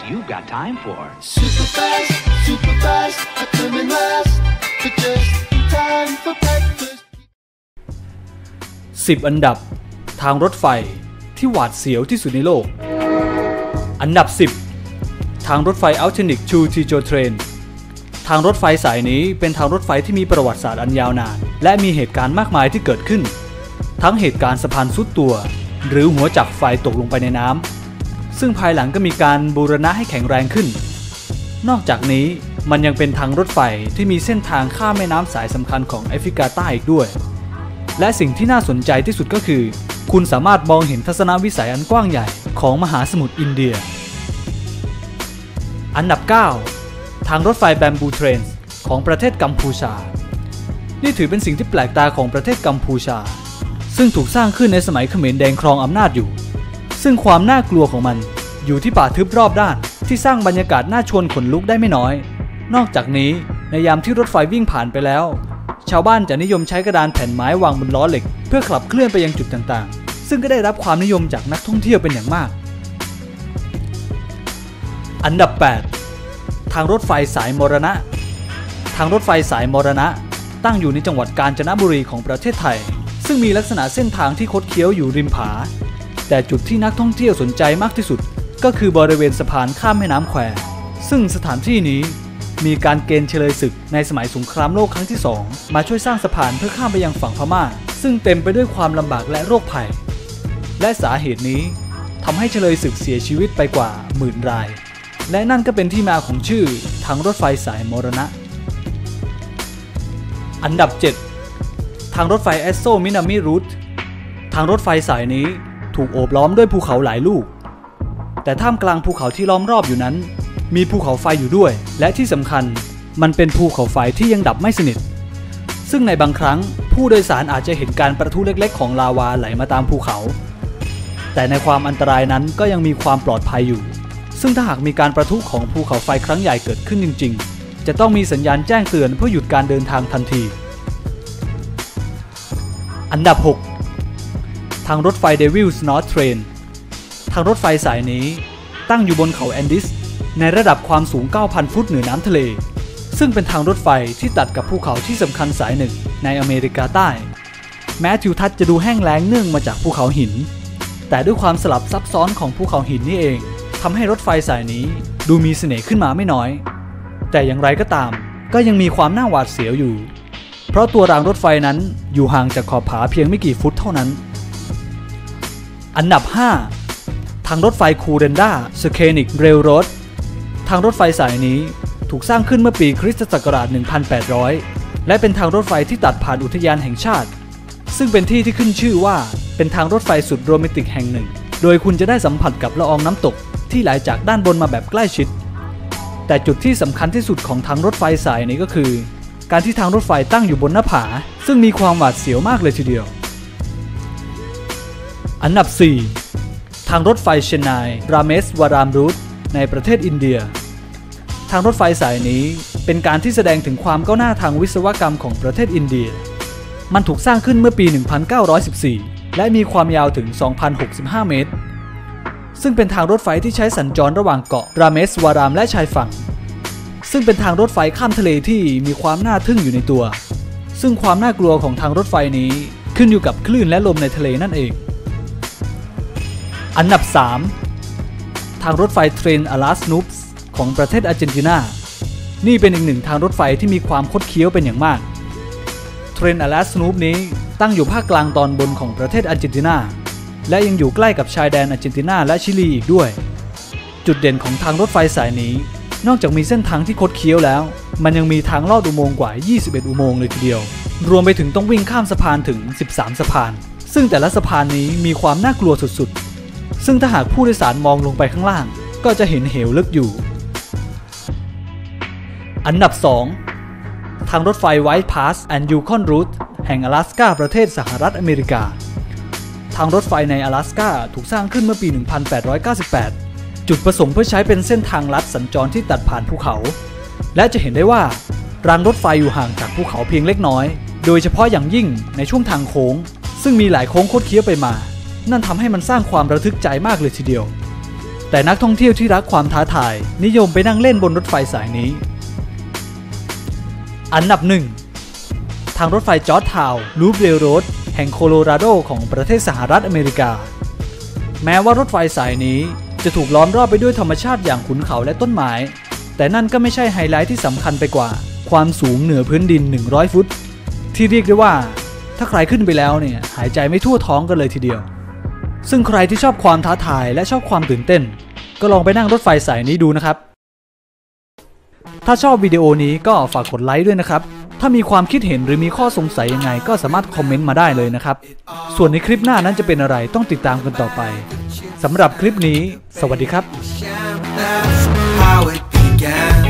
you've got time for. Super fast, I'm coming last, but just in time for breakfast. 10 อันดับทางรถไฟที่หวาดเสียวที่สุดในโลกอันดับ 10 ทางรถไฟ Alternate to Tijo Train ทางรถไฟสายนี้เป็นทางรถไฟที่มีประวัติศาสตร์อันยาวนานและมีเหตุการณ์มากมายที่เกิดขึ้นทั้งเหตุการณ์สะพานทรุดตัวหรือหัวจักรไฟตกลงไปในน้ำซึ่งภายหลังก็มีการบูรณะให้แข็งแรงขึ้นนอกจากนี้มันยังเป็นทางรถไฟที่มีเส้นทางข้ามแม่น้ำสายสำคัญของแอฟริกาใต้อีกด้วยและสิ่งที่น่าสนใจที่สุดก็คือคุณสามารถมองเห็นทัศนวิสัยอันกว้างใหญ่ของมหาสมุทรอินเดียอันดับ 9 ทางรถไฟแบมบูเทรนส์ของประเทศกัมพูชานี่ถือเป็นสิ่งที่แปลกตาของประเทศกัมพูชาซึ่งถูกสร้างขึ้นในสมัยเขมรแดงครองอำนาจอยู่ซึ่งความน่ากลัวของมันอยู่ที่ป่าทึบรอบด้านที่สร้างบรรยากาศน่าชวนขนลุกได้ไม่น้อยนอกจากนี้ในยามที่รถไฟวิ่งผ่านไปแล้วชาวบ้านจะนิยมใช้กระดานแผ่นไม้วางบนล้อเหล็กเพื่อขับเคลื่อนไปยังจุดต่างๆซึ่งก็ได้รับความนิยมจากนักท่องเที่ยวเป็นอย่างมากอันดับ 8 ทางรถไฟสายมรณะทางรถไฟสายมรณะตั้งอยู่ในจังหวัดกาญจนบุรีของประเทศไทยซึ่งมีลักษณะเส้นทางที่คดเคี้ยวอยู่ริมผาแต่จุดที่นักท่องเที่ยวสนใจมากที่สุดก็คือบริเวณสะพานข้ามแม่น้ำแควซึ่งสถานที่นี้มีการเกณฑ์เฉลยศึกในสมัยสงครามโลกครั้งที่ 2มาช่วยสร้างสะพานเพื่อข้ามไปยังฝั่งพม่าซึ่งเต็มไปด้วยความลำบากและโรคภัยและสาเหตุนี้ทำให้เฉลยศึกเสียชีวิตไปกว่า10,000 รายและนั่นก็เป็นที่มาของชื่อทางรถไฟสายมรณะอันดับ 7 ทางรถไฟเอสโซมินามิรูททางรถไฟสายนี้ถูกโอบล้อมด้วยภูเขาหลายลูกแต่ท่ามกลางภูเขาที่ล้อมรอบอยู่นั้นมีภูเขาไฟอยู่ด้วยและที่สำคัญมันเป็นภูเขาไฟที่ยังดับไม่สนิทซึ่งในบางครั้งผู้โดยสารอาจจะเห็นการประทุเล็กๆของลาวาไหลมาตามภูเขาแต่ในความอันตรายนั้นก็ยังมีความปลอดภัยอยู่ซึ่งถ้าหากมีการประทุของภูเขาไฟครั้งใหญ่เกิดขึ้นจริงๆจะต้องมีสัญญาณแจ้งเตือนเพื่อหยุดการเดินทางทันทีอันดับ 6 ทางรถไฟเดวิลส์นอร์ทเทรนทางรถไฟสายนี้ตั้งอยู่บนเขาแอนดิสในระดับความสูง 9,000 ฟุตเหนือน้ำทะเลซึ่งเป็นทางรถไฟที่ตัดกับภูเขาที่สำคัญสายหนึ่งในอเมริกาใต้แม้ทิวทัศน์จะดูแห้งแล้งเนื่องมาจากภูเขาหินแต่ด้วยความสลับซับซ้อนของภูเขาหินนี่เองทำให้รถไฟสายนี้ดูมีเสน่ห์ขึ้นมาไม่น้อยแต่อย่างไรก็ตามก็ยังมีความน่าหวาดเสียวอยู่เพราะตัวรางรถไฟนั้นอยู่ห่างจากขอบผาเพียงไม่กี่ฟุตเท่านั้นอันดับ 5 ทางรถไฟคูเรนดาสเคนิกเรลโรดทางรถไฟสายนี้ถูกสร้างขึ้นเมื่อปีคริสตศักราช 1800 และเป็นทางรถไฟที่ตัดผ่านอุทยานแห่งชาติซึ่งเป็นที่ที่ขึ้นชื่อว่าเป็นทางรถไฟสุดโรแมนติกแห่งหนึ่งโดยคุณจะได้สัมผัสกับละอองน้ำตกที่ไหลจากด้านบนมาแบบใกล้ชิดแต่จุดที่สำคัญที่สุดของทางรถไฟสายนี้ก็คือการที่ทางรถไฟตั้งอยู่บนหน้าผาซึ่งมีความหวาดเสียวมากเลยทีเดียวอันดับ 4 ทางรถไฟเชนไนราเมสวารามรูทในประเทศอินเดียทางรถไฟสายนี้เป็นการที่แสดงถึงความก้าวหน้าทางวิศวกรรมของประเทศอินเดียมันถูกสร้างขึ้นเมื่อปี 1914 และมีความยาวถึง 2,065 เมตรซึ่งเป็นทางรถไฟที่ใช้สัญจรระหว่างเกาะราเมสวารามและชายฝั่งซึ่งเป็นทางรถไฟข้ามทะเลที่มีความน่าทึ่งอยู่ในตัวซึ่งความน่ากลัวของทางรถไฟนี้ขึ้นอยู่กับคลื่นและลมในทะเลนั่นเองอันดับ 3 ทางรถไฟเทรนอลาสนูปส์ของประเทศอาร์เจนตินานี่เป็นอีกหนึ่งทางรถไฟที่มีความคดเคี้ยวเป็นอย่างมากเทรนอลาสนูปนี้ตั้งอยู่ภาคกลางตอนบนของประเทศอาร์เจนตินาและยังอยู่ใกล้กับชายแดนอาร์เจนตินาและชิลีอีกด้วยจุดเด่นของทางรถไฟสายนี้นอกจากมีเส้นทางที่คดเคี้ยวแล้วมันยังมีทางลอดอุโมงค์กว่า21อุโมงค์เลยทีเดียวรวมไปถึงต้องวิ่งข้ามสะพานถึง13สะพานซึ่งแต่ละสะพานนี้มีความน่ากลัวสุดๆซึ่งถ้าหากผู้โดยสารมองลงไปข้างล่างก็จะเห็นเหวลึกอยู่อันดับ 2 ทางรถไฟ White Pass and Yukon Route แห่ง阿拉斯กาประเทศสหรัฐอเมริกาทางรถไฟใน阿拉斯กาถูกสร้างขึ้นเมื่อปี 1898 จุดประสงค์เพื่อใช้เป็นเส้นทางลัดสัญจรที่ตัดผ่านภูเขาและจะเห็นได้ว่ารางรถไฟอยู่ห่างจากภูเขาเพียงเล็กน้อยโดยเฉพาะอย่างยิ่งในช่วงทางโค้งซึ่งมีหลายโค้งคดเคี้ยวไปมานั่นทำให้มันสร้างความระทึกใจมากเลยทีเดียวแต่นักท่องเที่ยวที่รักความท้าทายนิยมไปนั่งเล่นบนรถไฟสายนี้อันดับ 1 ทางรถไฟจอร์จทาวน์ลูปเรลโรดแห่งโคโลราโดของประเทศสหรัฐอเมริกาแม้ว่ารถไฟสายนี้จะถูกล้อมรอบไปด้วยธรรมชาติอย่างขุนเขาและต้นไม้แต่นั่นก็ไม่ใช่ไฮไลท์ที่สำคัญไปกว่าความสูงเหนือพื้นดิน100ฟุตที่เรียกได้ว่าถ้าใครขึ้นไปแล้วเนี่ยหายใจไม่ทั่วท้องกันเลยทีเดียวซึ่งใครที่ชอบความท้าทายและชอบความตื่นเต้นก็ลองไปนั่งรถไฟสายนี้ดูนะครับถ้าชอบวิดีโอนี้ก็ฝากกดไลค์ด้วยนะครับถ้ามีความคิดเห็นหรือมีข้อสงสัยยังไงก็สามารถคอมเมนต์มาได้เลยนะครับส่วนในคลิปหน้านั้นจะเป็นอะไรต้องติดตามกันต่อไปสำหรับคลิปนี้สวัสดีครับ